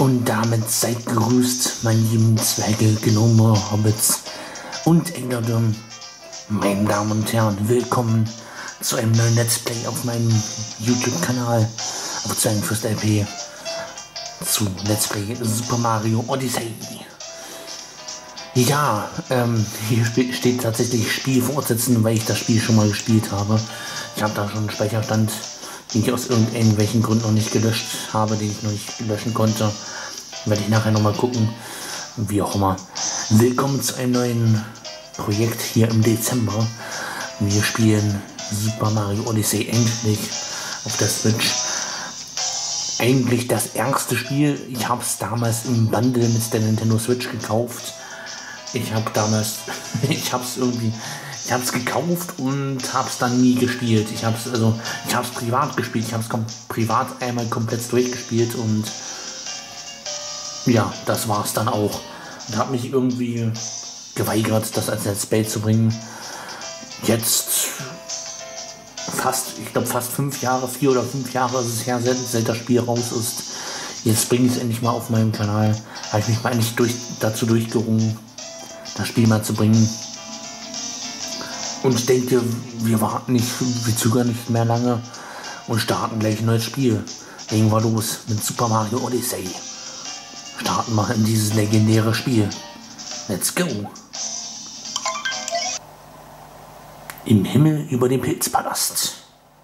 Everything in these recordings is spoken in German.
Und damit seid gegrüßt, meine lieben Zwerge, Gnome, Hobbits und Englerdom. Meine Damen und Herren, willkommen zu einem neuen Let's Play auf meinem YouTube-Kanal, auf Zwergen Fürst LP, zu Let's Play Super Mario Odyssey. Ja, hier steht tatsächlich Spiel fortsetzen, weil ich das Spiel schon mal gespielt habe. Ich habe da schon einen Speicherstand, den ich aus irgendwelchen Gründen noch nicht gelöscht habe, den ich noch nicht löschen konnte. Werde ich nachher nochmal gucken, wie auch immer. Willkommen zu einem neuen Projekt hier im Dezember. Wir spielen Super Mario Odyssey endlich auf der Switch. Eigentlich das erste Spiel. Ich habe es damals im Bundle mit der Nintendo Switch gekauft. Ich habe es gekauft und habe es dann nie gespielt. Ich habe es privat gespielt. Ich habe es privat einmal komplett durchgespielt und ja, das war es dann auch. Und habe mich irgendwie geweigert, das als Let's Play zu bringen. Jetzt fast 5 Jahre, 4 oder 5 Jahre ist es her, seit das Spiel raus ist. Jetzt bringe ich es endlich mal auf meinem Kanal. Habe ich mich mal endlich dazu durchgerungen, das Spiel mal zu bringen. Und ich denke, wir zögern nicht mehr lange und starten gleich ein neues Spiel. Legen wir los mit Super Mario Odyssey. Starten wir in dieses legendäre Spiel. Let's go! Im Himmel über dem Pilzpalast.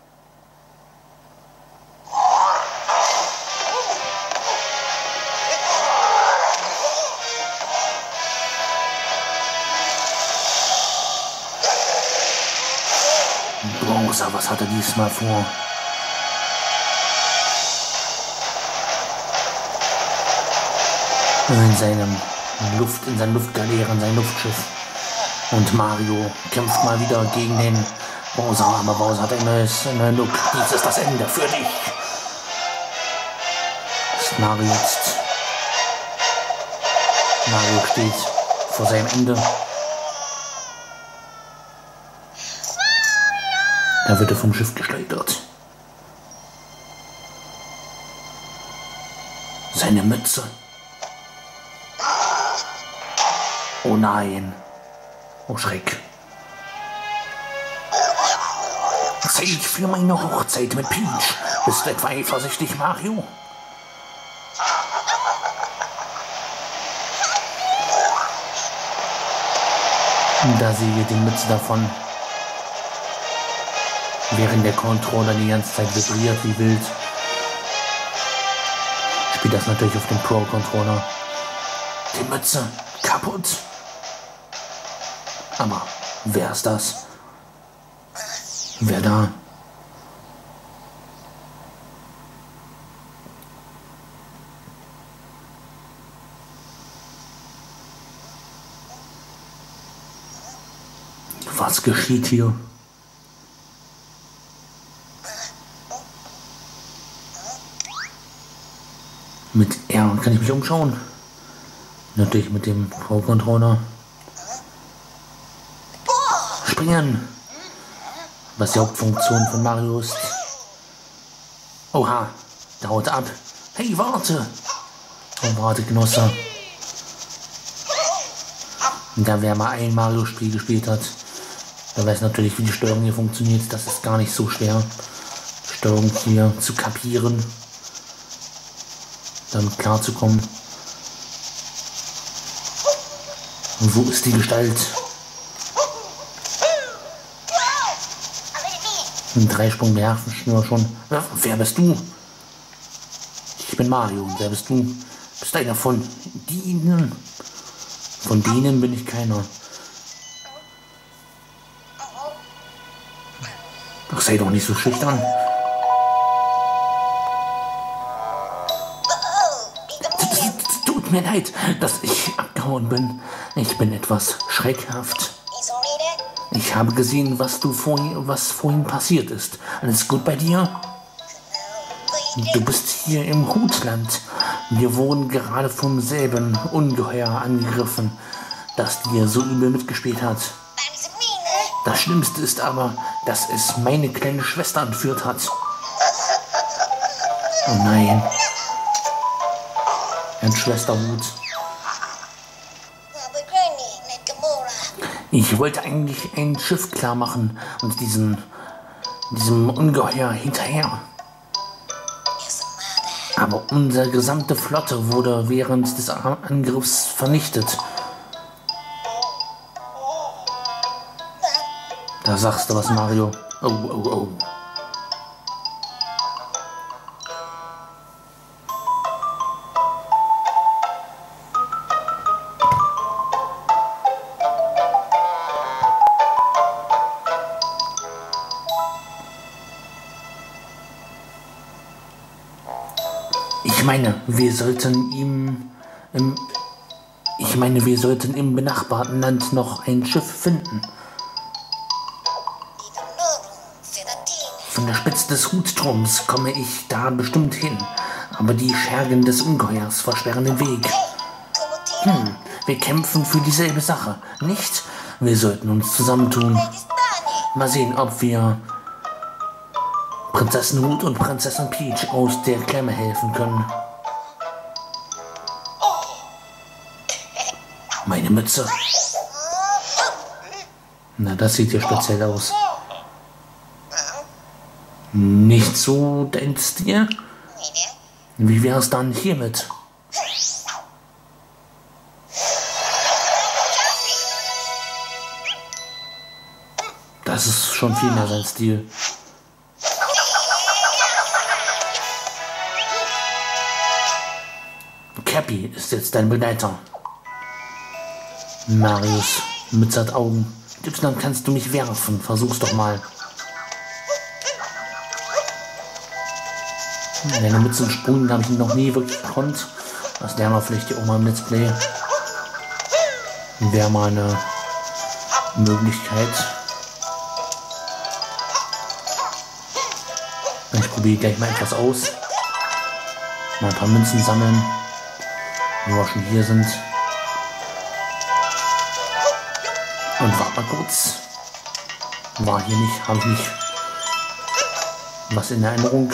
Bowser, was hat er diesmal vor? In seinen Luftgaleeren, in seinem Luftschiff. Und Mario kämpft mal wieder gegen den Bowser, aber Bowser hat einen neuen Look. Dies ist das Ende für dich. Ist Mario jetzt. Mario steht vor seinem Ende. Da wird er vom Schiff geschleudert. Seine Mütze. Oh nein. Oh Schreck. Zeit für meine Hochzeit mit Peach. Bist du etwa eifersüchtig, Mario? Da sehe ich die Mütze davon. Während der Controller die ganze Zeit vibriert wie wild. Spielt das natürlich auf dem Pro-Controller. Die Mütze kaputt. Aber wer ist das? Wer da? Was geschieht hier? Mit R kann ich mich umschauen. Natürlich mit dem Pro-Controller. Springen! Was die Hauptfunktion von Mario ist. Oha, da haut er ab. Hey, warte! Oh, warte, Genosse. Und da wer mal ein Mario-Spiel gespielt hat, der weiß natürlich, wie die Steuerung hier funktioniert. Das ist gar nicht so schwer, die Steuerung hier zu kapieren, damit klarzukommen. Und wo ist die Gestalt? Ein Dreisprung werfen schon. Wer bist du? Ich bin Mario. Wer bist du? Bist du einer von denen? Von denen bin ich keiner. Doch sei doch nicht so schüchtern. Tut mir leid, dass ich abgehauen bin. Ich bin etwas schreckhaft. Ich habe gesehen, was vorhin passiert ist. Alles gut bei dir? Du bist hier im Hutland. Wir wurden gerade vom selben Ungeheuer angegriffen, das dir so übel mitgespielt hat. Das Schlimmste ist aber, dass es meine kleine Schwester entführt hat. Oh nein. Schwester Wut. Ich wollte eigentlich ein Schiff klar machen und diesem Ungeheuer hinterher. Aber unsere gesamte Flotte wurde während des Angriffs vernichtet. Da sagst du was, Mario. Oh, oh, oh. Ich meine, wir sollten im benachbarten Land noch ein Schiff finden. Von der Spitze des Hutturms komme ich da bestimmt hin, aber die Schergen des Ungeheuers versperren den Weg. Wir kämpfen für dieselbe Sache, nicht? Wir sollten uns zusammentun. Mal sehen, ob wir Prinzessin Hut und Prinzessin Peach aus der Klemme helfen können. Meine Mütze. Na, das sieht ja speziell aus. Nicht so dein Stil? Wie wär's dann hiermit? Das ist schon viel mehr sein Stil. Cappy ist jetzt dein Begleiter. Marius, Mütze hat Augen. Dann kannst du mich werfen. Versuch's doch mal. Deine Mütze und Sprung habe ich noch nie wirklich gekonnt. Das lernen wir vielleicht auch mal im Let's Play. Wäre mal eine Möglichkeit. Ich probiere gleich mal etwas aus. Mal ein paar Münzen sammeln. Wenn wir schon hier sind. Und warte mal kurz. War hier nicht, habe ich nicht was in Erinnerung.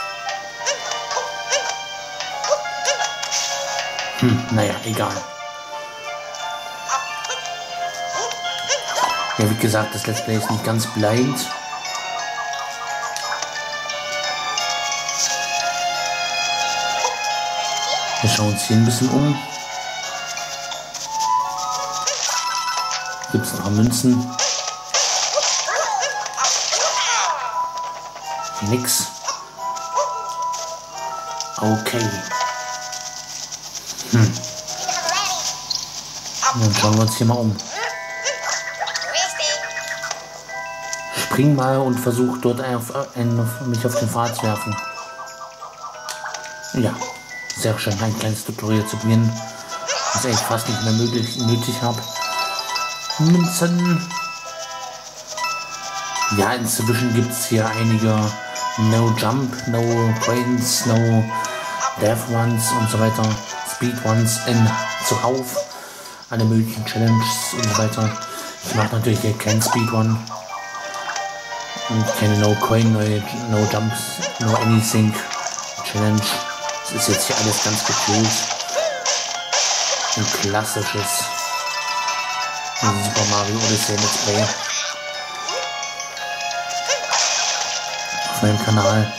Naja, egal. Ja, wie gesagt, das Let's Play ist nicht ganz blind. Wir schauen uns hier ein bisschen um. Gibt es noch Münzen? Nix. Okay. Dann schauen wir uns hier mal um. Spring mal und versuch dort mich auf den Pfad zu werfen. Ja, sehr schön, ein kleines Tutorial zu beginnen, was ich fast nicht mehr nötig habe. Münzen. Ja, inzwischen gibt es hier einige No Jump, No Coins, No Death Runs und so weiter, Speed Runs zuhauf. Alle möglichen Challenges und so weiter. Ich mache natürlich hier keinen Speedrun und keine No Coin, No Jumps, No Anything Challenge. Das ist jetzt hier alles ganz gechillt. Ein klassisches Super Mario Odyssey Let's Play auf meinem Kanal,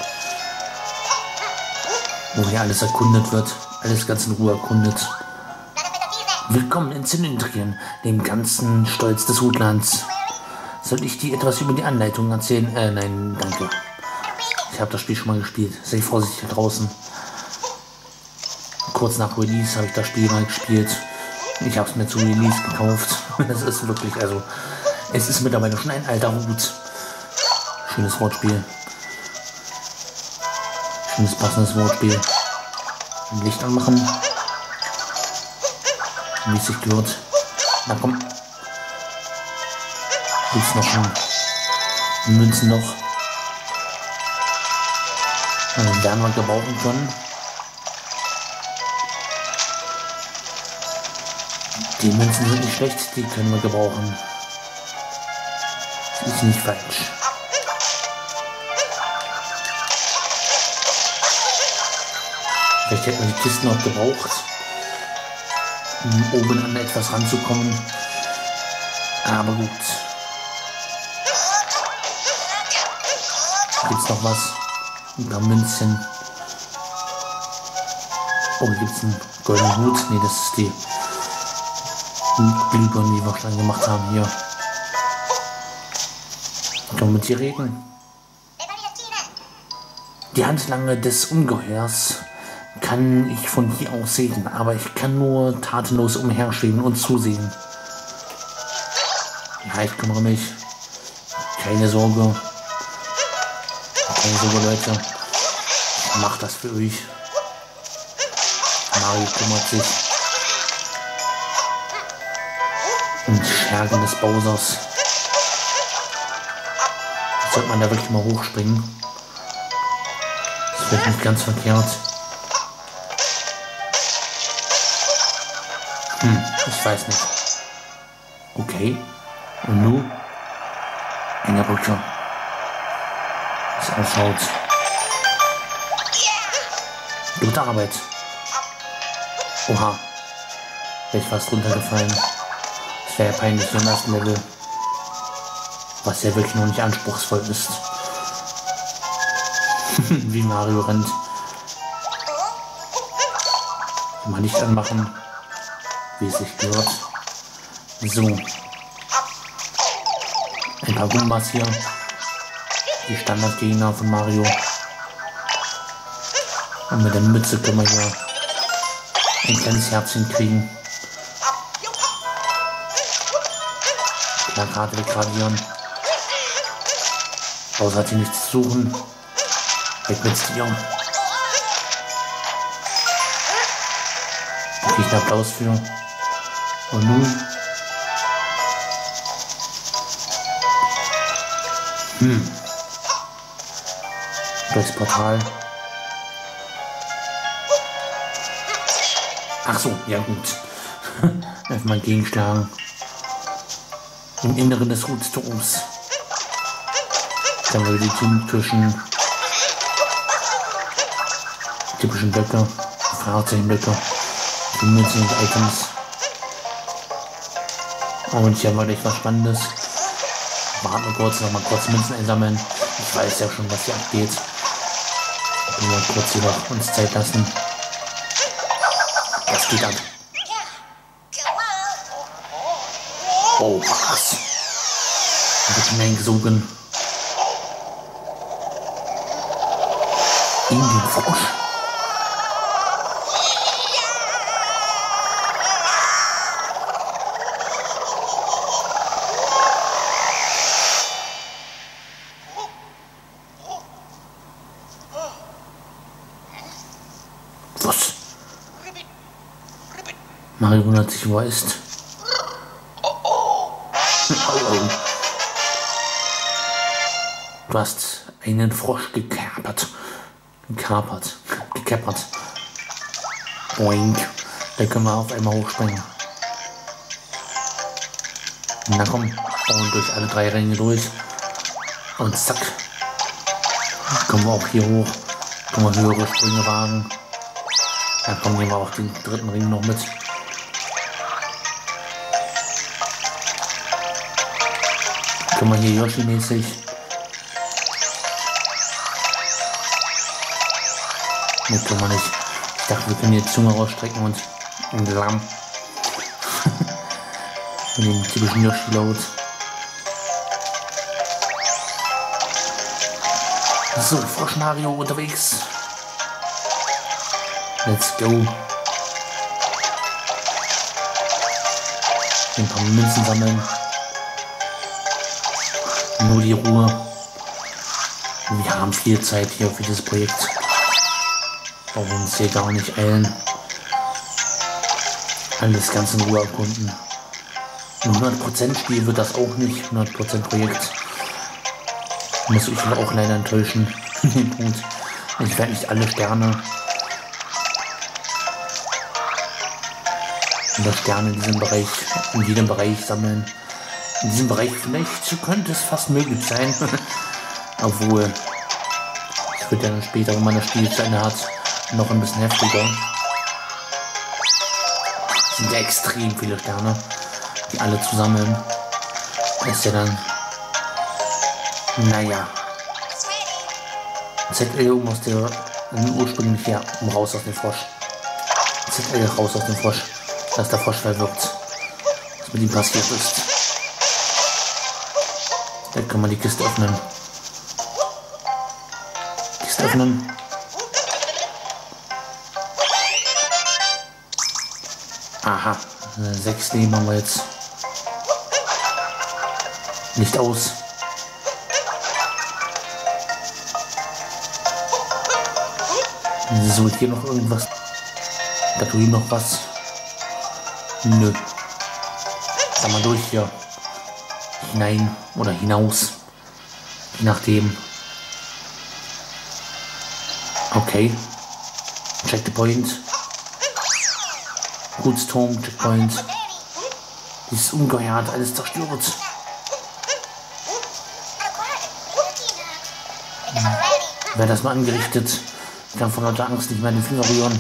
wo hier alles erkundet wird, alles ganz in Ruhe erkundet. Willkommen in Zylindrien, dem ganzen Stolz des Hutlands. Soll ich dir etwas über die Anleitung erzählen? Nein, danke. Ich habe das Spiel schon mal gespielt. Sei vorsichtig da draußen. Kurz nach Release habe ich das Spiel mal gespielt. Ich habe es mir zu Release gekauft. Das ist wirklich, also, es ist mittlerweile schon ein alter Hut. Schönes Wortspiel. Schönes passendes Wortspiel. Ein Licht anmachen. Wie es sich gehört. Na komm. Gibt's noch ein Münzen noch. Also werden wir gebrauchen können. Die Münzen sind nicht schlecht, die können wir gebrauchen. Das ist nicht falsch. Vielleicht hätten wir die Kisten auch gebraucht. um oben an etwas ranzukommen. Aber gut. Gibt's noch was? Ein paar Münzen. Oh, gibt's einen goldenen Hut? Ne, das ist die Glühbirne, die wir schon gemacht haben hier. Können wir mit dir reden? Die Handlanger des Ungeheuers kann ich von hier aus sehen, aber ich kann nur tatenlos umherschweben und zusehen. Ja, ich kümmere mich. Keine Sorge. Keine Sorge, Leute. Ich mach das für euch. Mario kümmert sich. Um die Schergen des Bowsers. Jetzt sollte man da wirklich mal hochspringen. Das wird nicht ganz verkehrt. Ich weiß nicht. Okay. Und nun? In der Brücke. Das ausschaut. Gute Arbeit. Oha. Wäre ich fast runtergefallen. Das wäre ja peinlich im ersten Level. Was ja wirklich noch nicht anspruchsvoll ist. Wie Mario rennt. Mal Licht anmachen. Wie es sich gehört. So. Ein paar Gumbas hier. Die Standardgegner von Mario. Und mit der Mütze können wir hier ein kleines Herzchen kriegen. Plakate degradieren. Bowser hat hier nichts zu suchen. Weg mit dir. Da kriege ich einen Applaus für. Und nun? Durchs Portal. Ach so, ja gut. Erstmal gegenschlagen. Im Inneren des Hutturms. Dann wir die typischen Blöcke, Fahrzeugblöcke, die Münzen und Items. Und hier war gleich was Spannendes. Warten wir kurz, nochmal kurz Münzen einsammeln. Ich weiß ja schon, was hier abgeht. Wir mal kurz hier noch uns Zeit lassen. Was geht ab? Oh, was? Ein bisschen hineingesogen. In den Frosch. Was? Mario wundert sich, wo er ist. Du hast einen Frosch gekeppert. Boink. Da können wir auf einmal hochspringen. Na komm. Und durch alle 3 Ränge durch. Und zack. Kommen wir auch hier hoch. Können wir höhere Sprünge wagen. Dann kommen wir auch den 3. Ring noch mit. Können wir hier Yoshi-mäßig. Ne, können wir nicht. Ich dachte, wir können die Zunge rausstrecken und Lamm. Mit dem typischen Yoshi-Load. So, Frosch Mario unterwegs. Let's go. Ein paar Münzen sammeln. Nur die Ruhe. Wir haben viel Zeit hier für das Projekt. Brauchen uns hier gar nicht eilen. Alles ganz in Ruhe erkunden. Ein 100% Spiel wird das auch nicht. 100% Projekt. Muss ich auch leider enttäuschen. Ich werde nicht alle Sterne. Oder Sterne in jedem Bereich sammeln. In diesem Bereich vielleicht könnte es fast möglich sein. Obwohl, es wird ja dann später, wenn man das Spiel zu Ende hat, noch ein bisschen heftiger. Das sind ja extrem viele Sterne, die alle zusammen. Das ist ja dann, naja, ZL muss der ursprünglich ja raus aus dem Frosch. ZL raus aus dem Frosch, dass der Frosch verwirrt, was mit ihm passiert ist. Dann kann man die Kiste öffnen. Kiste öffnen. Aha, 6 Leben haben wir jetzt. Nicht aus. So, hier noch irgendwas. Da drüben noch was. Nö. Dann mal durch hier. Hinein oder hinaus. Je nachdem. Okay. Checkpoint. Gutsturm, Checkpoint. Dieses Ungeheuer hat alles zerstört. Wer das mal angerichtet, kann von lauter Angst nicht mehr den Finger rühren.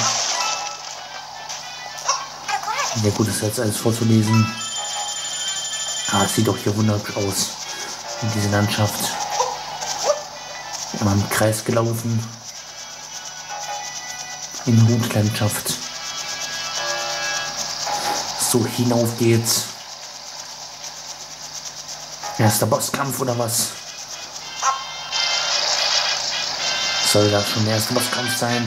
Ja gut, ist jetzt alles vorzulesen. Ah, es sieht doch hier wunderschön aus. In diese Landschaft. Immer im Kreis gelaufen. In Hutlandschaft. So, hinauf geht's. Erster Bosskampf oder was? Soll das schon der erste Bosskampf sein?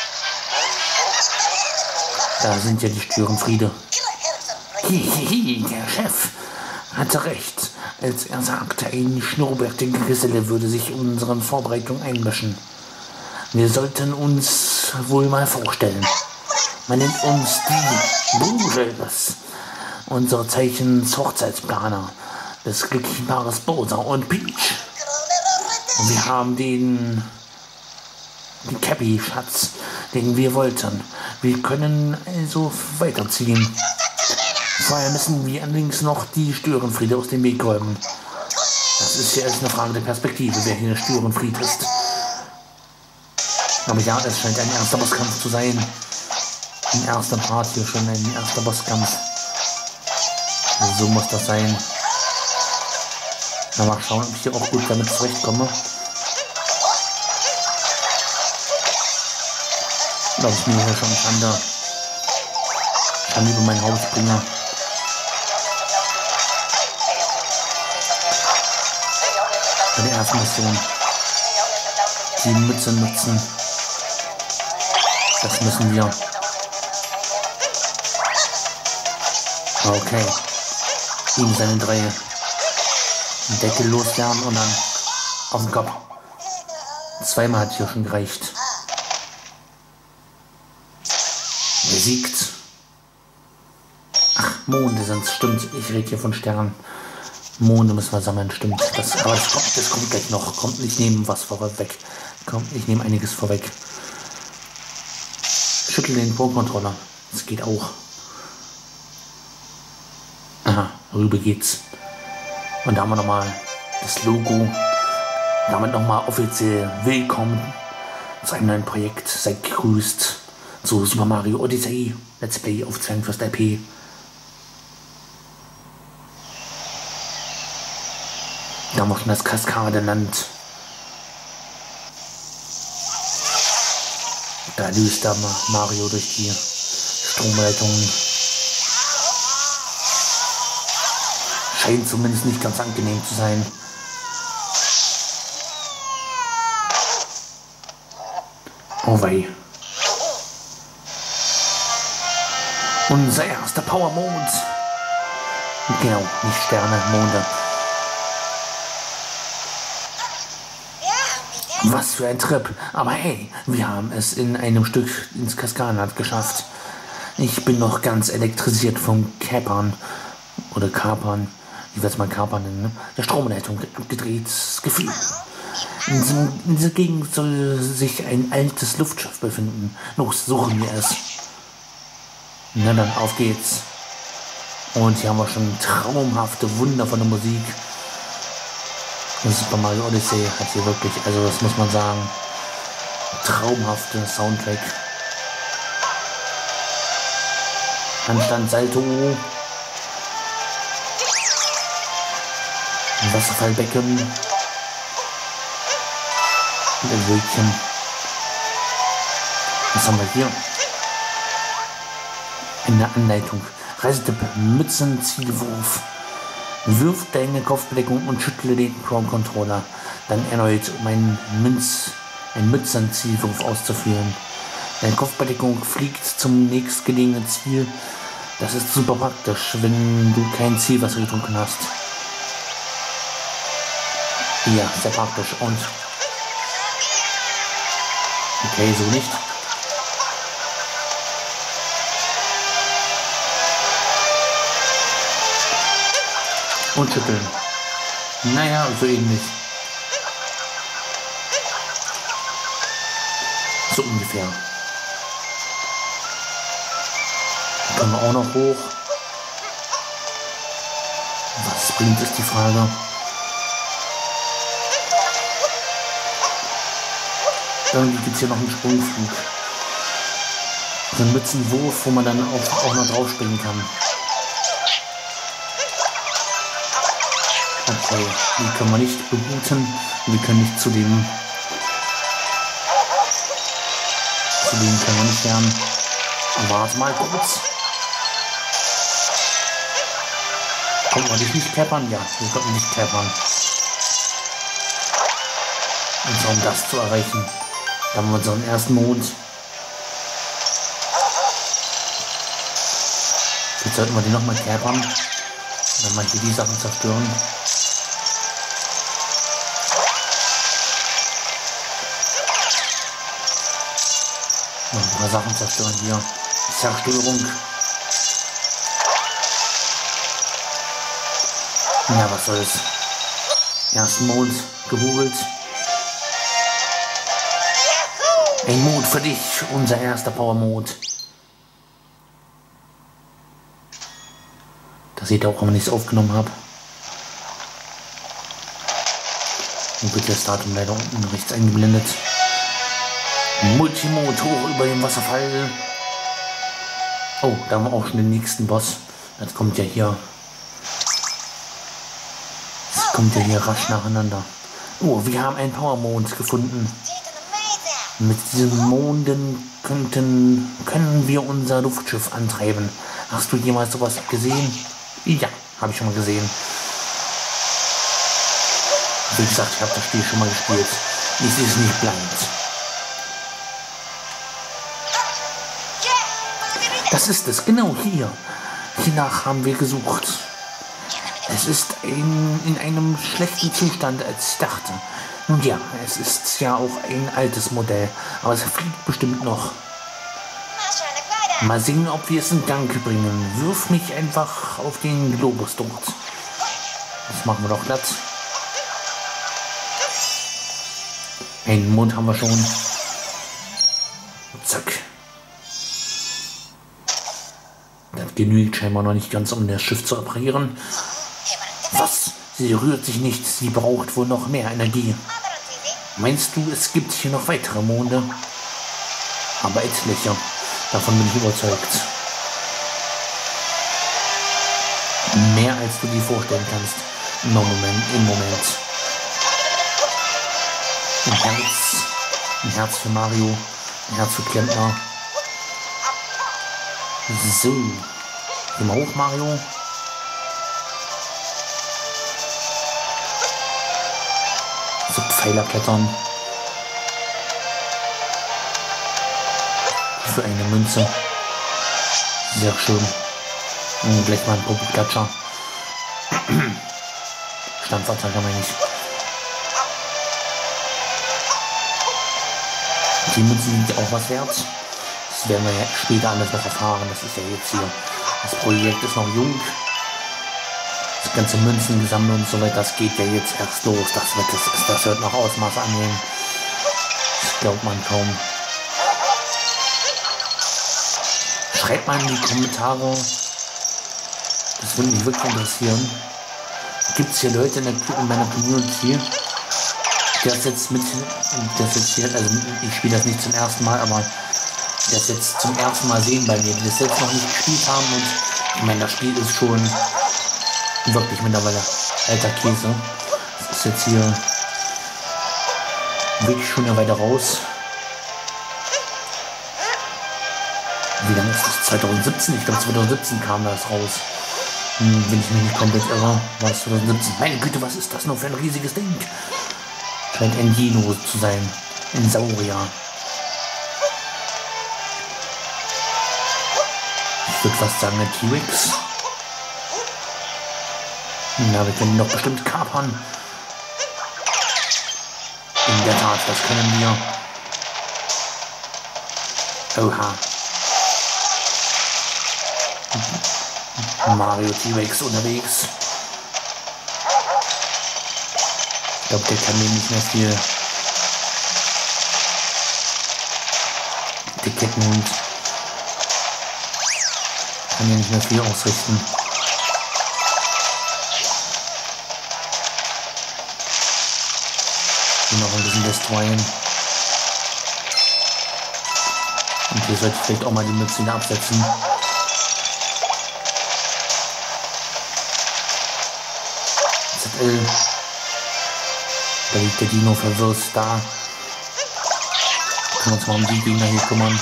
Da sind ja die Störenfriede. Hihihi, der Chef hatte recht, als er sagte, ein schnurrbärtiger Geselle würde sich in unseren Vorbereitungen einmischen. Wir sollten uns wohl mal vorstellen. Man nennt uns die Bugels, unsere Zeichens-Hochzeitsplaner des glücklichen Paares Bowser und Peach. Und wir haben den Cappy-Schatz, den wir wollten. Wir können also weiterziehen. Vorher müssen wir allerdings noch die Störenfriede aus dem Weg räumen. Das ist ja erst eine Frage der Perspektive, wer hier der Störenfried ist. Aber ja, es scheint ein erster Bosskampf zu sein. Im ersten Part hier schon ein erster Bosskampf. So muss das sein. Na, mal schauen, ob ich hier auch gut damit zurechtkomme. Glaube ich mir hier schon Schande. Schande über mein Haupt bringe. Bei der ersten Mission. Die Mütze nutzen. Das müssen wir. Okay. Ihm seine 3 Deckel loswerden und dann auf den Kopf. Zweimal hat hier schon gereicht. Besiegt. Ach, Monde sind's, stimmt. Ich rede hier von Sternen. Monde müssen wir sammeln, stimmt. Aber das kommt gleich noch. Kommt, ich nehme was vorweg. Kommt, ich nehme einiges vorweg. Schüttel den Pro-Controller. Das geht auch. Aha, rüber geht's. Und da haben wir nochmal das Logo. Damit nochmal offiziell willkommen zu einem neuen Projekt. Seid gegrüßt zu Super Mario Odyssey. Let's Play auf Zwangfest IP. Da haben wir schon das Kaskadenland. Da düst da Mario durch die Stromleitungen. Scheint zumindest nicht ganz angenehm zu sein. Oh wei. Unser erster Power-Mond. Genau, nicht Sterne, Monde. Was für ein Trip. Aber hey, wir haben es in einem Stück ins Kaskadenland geschafft. Ich bin noch ganz elektrisiert vom Kapern. Oder Kapern. Ich werde es mal Kapern nennen. Ne? Der Stromleitung abgedrehtes Gefühl. In dieser Gegend soll sich ein altes Luftschiff befinden. Los, suchen wir es. Na dann, auf geht's. Und hier haben wir schon traumhafte, wundervolle Musik. Super Mario Odyssey hat hier wirklich, also das muss man sagen, traumhafte Soundtrack. Handstand, Salto. Wasserfallbecken. Und ein Wölkchen. Was haben wir hier? Eine Anleitung. Reisetipp: Mützenzielwurf. Wirf deine Kopfbedeckung und schüttle den Pro-Controller. Dann erneut, um einen Mützenzielwurf auszuführen. Deine Kopfbedeckung fliegt zum nächstgelegenen Ziel. Das ist super praktisch, wenn du kein Zielwasser getrunken hast. Ja, sehr praktisch. Und okay, so nicht. Und schütteln. Naja, so ähnlich. So ungefähr. Können wir auch noch hoch. Was bringt, ist die Frage. Irgendwie gibt es hier noch einen Sprungflug. So einen Mützenwurf, wo man dann auch noch drauf springen kann. Okay, die können wir nicht bebooten. Wir können nicht zu dem können wir nicht lernen. Aber warte mal kurz. Konnten wir dich nicht klappern? Ja, wir konnten nicht klappern. Und so, um das zu erreichen, haben wir unseren ersten Mond. Jetzt sollten wir den nochmal klappern. Dann mal hier die Sachen zerstören. Noch ein paar Sachen zerstören hier. Zerstörung. Ja, was soll's. Ersten Mond geholt. Ein Mond für dich, unser erster Power-Mode. Das seht ihr auch, wenn ich es aufgenommen habe. Und wird das Datum leider unten rechts eingeblendet. Multimode hoch über dem Wasserfall. Oh, da haben wir auch schon den nächsten Boss. Das kommt ja hier. Das kommt ja hier rasch nacheinander. Oh, wir haben einen Power-Mond gefunden. Mit diesen Monden können wir unser Luftschiff antreiben. Hast du jemals sowas gesehen? Ja, habe ich schon mal gesehen. Wie gesagt, ich habe das Spiel schon mal gespielt. Es ist nicht blind. Das ist es, genau hier. Hiernach haben wir gesucht. Es ist in einem schlechten Zustand, als ich dachte. Nun ja, es ist ja auch ein altes Modell, aber es fliegt bestimmt noch. Mal sehen, ob wir es in Gang bringen. Wirf mich einfach auf den Globus dort. Das machen wir doch glatt. Einen Mond haben wir schon. Zack. Das genügt scheinbar noch nicht ganz, um das Schiff zu reparieren. Was? Sie rührt sich nicht. Sie braucht wohl noch mehr Energie. Meinst du, es gibt hier noch weitere Monde? Aber etliche. Davon bin ich überzeugt. Mehr als du dir vorstellen kannst. Im Moment. Ein Herz für Mario. Ein Herz für Klempner. So. Geh mal hoch, Mario. So Pfeiler klettern. Für eine Münze. Sehr schön. Und gleich mal ein Popo-Klatscher. Stampfattacke meine ich. Die Münzen sind auch was wert. Das werden wir ja später alles noch erfahren. Das ist ja jetzt hier. Das Projekt ist noch jung. Das ganze Münzen gesammelt und so weiter, das geht ja jetzt erst los. Das wird noch Ausmaß annehmen. Das glaubt man kaum. Schreibt mal in die Kommentare. Das würde mich wirklich interessieren. Gibt es hier Leute in meiner Community, das jetzt hier, also ich spiele das nicht zum ersten Mal, aber das jetzt zum ersten Mal sehen bei mir, die das selbst noch nicht gespielt haben. Und ich meine, das Spiel ist schon wirklich mittlerweile alter Käse. Das ist jetzt hier wirklich schon eine Weile raus. Wie lange ist das? 2017? Ich glaube 2017 kam das raus. Wenn ich mich nicht komplett irre, war das 2017. Meine Güte, was ist das nur für ein riesiges Ding? Scheint ein Dino zu sein. Ein Saurier. Ich würde fast sagen ein T-Rex. Na, wir können ihn doch bestimmt kapern. In der Tat, das können wir. Oha. Mario T-Rex unterwegs. Ich glaube, der kann mir nicht mehr viel. Der Kettenhund kann ja nicht mehr viel ausrichten. Hier noch ein bisschen destroyen. Und hier sollte ich vielleicht auch mal die Mütze wieder absetzen. ZL. Da liegt der Dino verwirrt da. Können wir uns mal um die Gegner hier kümmern.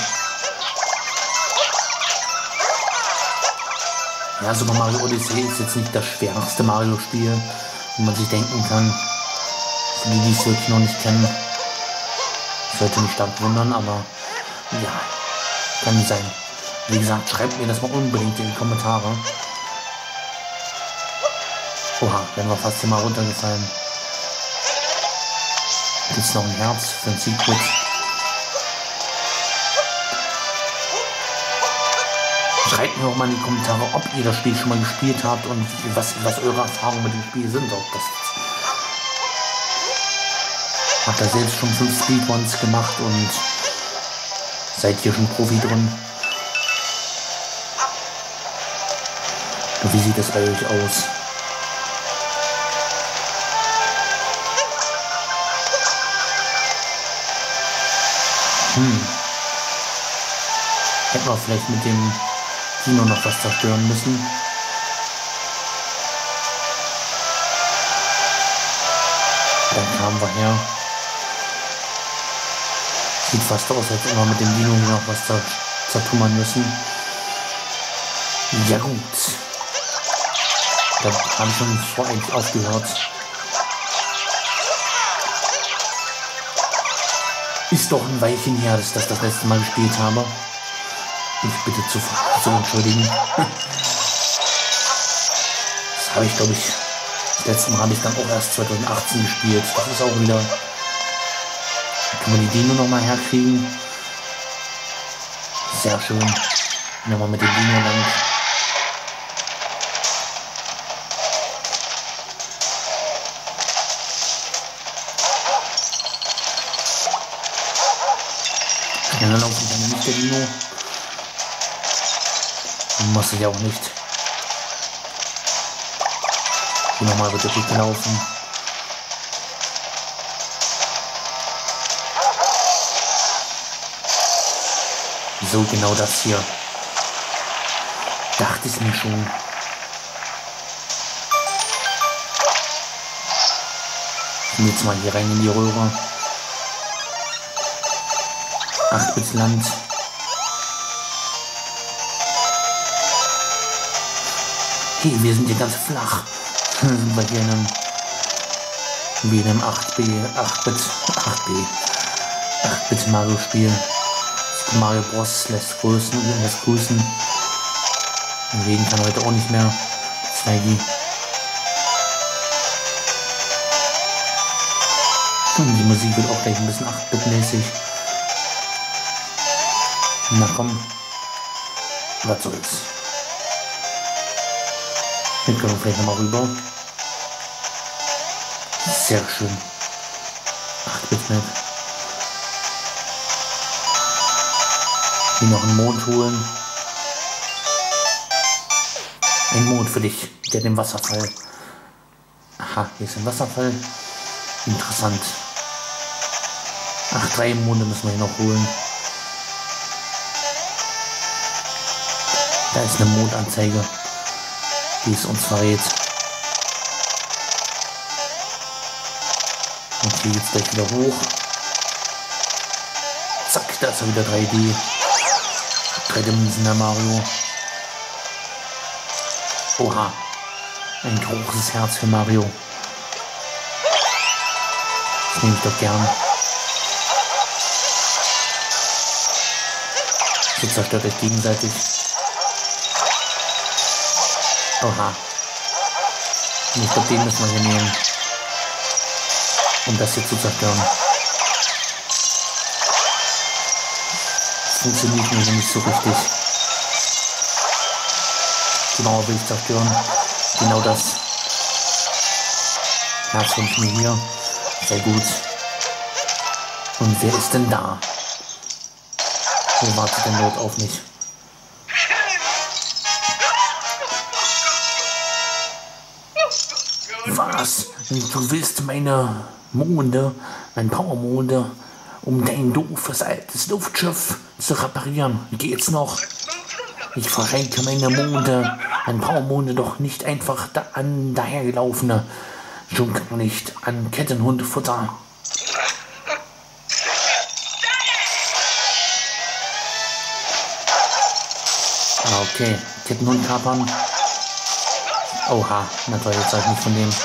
Ja, Super Mario Odyssey ist jetzt nicht das schwerste Mario-Spiel, wie man sich denken kann. Für die, die es wirklich noch nicht kennen, sollte mich stark wundern, aber ja, kann nicht sein. Wie gesagt, schreibt mir das mal unbedingt in die Kommentare. Oha, werden wir fast hier mal runtergefallen. Jetzt noch ein Herz für ein Secret. Schreibt mir auch mal in die Kommentare, ob ihr das Spiel schon mal gespielt habt und was eure Erfahrungen mit dem Spiel sind. Ob das habt ihr selbst schon 5 Speedruns gemacht und seid hier schon Profi drin? Und wie sieht das bei euch aus? Hätten wir vielleicht mit dem Dino noch was zerstören müssen. Dann kamen wir her. Sieht fast aus, als ob wir mit dem Dino noch was zertummern müssen. Ja gut. Da habe ich schon vor eigentlich aufgehört. Ist doch ein Weilchen her, dass ich das letzte Mal gespielt habe. Ich bitte zu entschuldigen. Das habe ich, glaube ich, das letzte Mal habe ich dann auch erst 2018 gespielt. Das ist auch wieder. Können wir die Dino noch mal herkriegen? Sehr schön. Nehmen wir mit dem Dino lang. Schneller laufen kann nicht der Dino. Muss ich auch nicht. Hier nochmal wird der Weg gelaufen. So, genau das hier. Dachte ich mir schon. Ich gehe jetzt mal hier rein in die Röhre. 8-Bit-Land. Hey, wir sind hier ganz flach. Sind wir hier in einem 8-Bit Mario Spiel. Mario Bros. lässt grüßen. Reden kann heute auch nicht mehr. 2G. Und die Musik wird auch gleich ein bisschen 8-Bit-mäßig. Na komm. Was soll's. Hier können wir vielleicht nochmal rüber. Sehr schön. 8-Bit-Map. Hier noch einen Mond holen. Ein Mond für dich, der den Wasserfall. Aha, hier ist ein Wasserfall. Interessant. Ach, 3 Monde müssen wir hier noch holen. Da ist eine Mondanzeige, die es uns verrät. Und hier geht's gleich wieder hoch. Zack, da ist er wieder 3D. 3-dimensionaler Mario. Oha. Ein großes Herz für Mario. Das nehme ich doch gern. So zerstört euch gegenseitig. Oha. Und ich glaube, den müssen wir hier nehmen, um das hier zu zerstören. Das funktioniert mir nicht so richtig. Die Mauer will ich zerstören. Genau das. Herz wünscht mir hier. Sehr gut. Und wer ist denn da? Wo wartet denn dort auf mich? Was? Du willst meine Monde, mein Powermonde, um dein doofes altes Luftschiff zu reparieren? Geht's noch? Ich verschenke meine Monde, mein Powermonde doch nicht einfach an dahergelaufene, schon gar nicht an Kettenhundfutter. Okay, Kettenhund kapern. Oha, na toll, jetzt halt nicht von dem.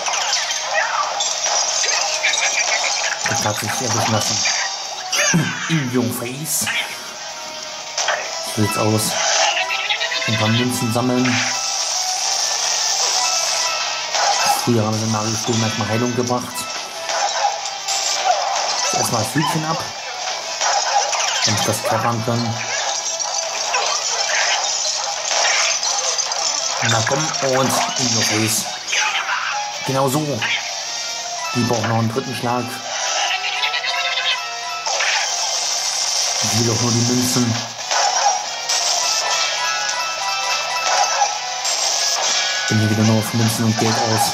Das hat sich erwischen lassen. Jungface. So sieht's aus. Ein paar Münzen sammeln. Früher haben sie in Mario-Spielen manchmal Heilung gebracht. Erstmal das Hütchen ab, damit das klappern können. Na komm, und in your face. Genau so. Die braucht noch einen dritten Schlag. Ich will auch nur die Münzen. Bin hier wieder nur auf Münzen und Geld aus.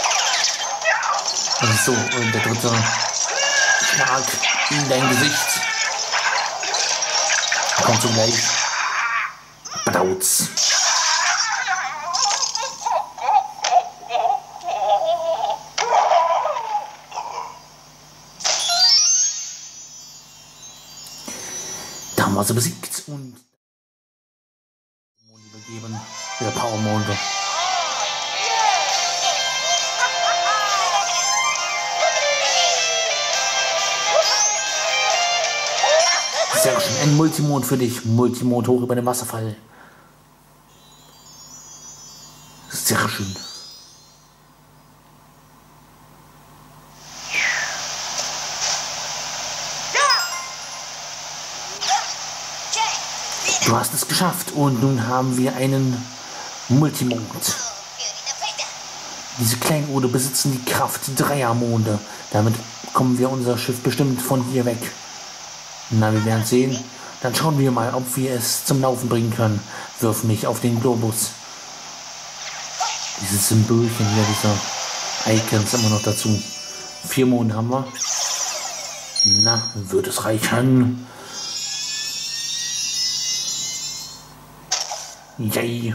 So, und der dritte Schlag in dein Gesicht. Kommt zugleich. Brautz. Da haben wir sie besiegt und übergeben. Der Powermonde. Sehr schön, ein Multimond für dich. Multimond hoch über dem Wasserfall. Sehr schön. Du hast es geschafft und nun haben wir einen Multimond. Diese Kleinode besitzen die Kraft dreier Monde. Damit kommen wir unser Schiff bestimmt von hier weg. Na, wir werden sehen. Dann schauen wir mal, ob wir es zum Laufen bringen können. Wirf mich auf den Globus. Dieses Symbolchen hier, dieser Icons immer noch dazu. 4 Monde haben wir. Na, wird es reichen? Yay.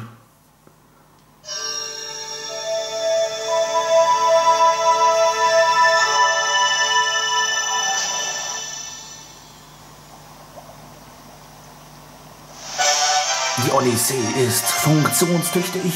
Die Odyssee ist funktionstüchtig.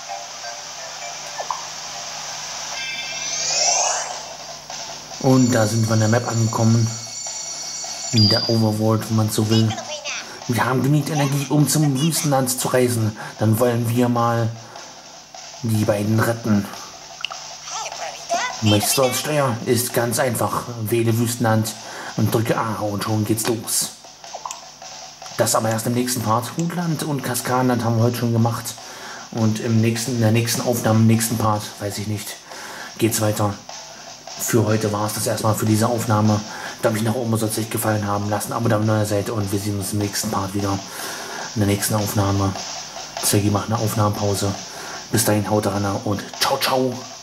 Und da sind wir in der Map angekommen. In der Overworld, wenn man so will. Wir haben genügend Energie, um zum Wüstenland zu reisen. Dann wollen wir mal die beiden retten. Möchtest du als Steuer? Ist ganz einfach. Wähle Wüstenland und drücke A und schon geht's los. Das aber erst im nächsten Part. Hutland und Kaskadenland haben wir heute schon gemacht. Und in der nächsten Aufnahme, im nächsten Part, weiß ich nicht, geht's weiter. Für heute war es das erstmal für diese Aufnahme. Glaube ich, nach oben soll es euch gefallen haben. Lasst ein Abo da an der Seite und wir sehen uns im nächsten Part wieder. In der nächsten Aufnahme. Zwecki macht eine Aufnahmepause. Bis dahin, haut rein und ciao, ciao.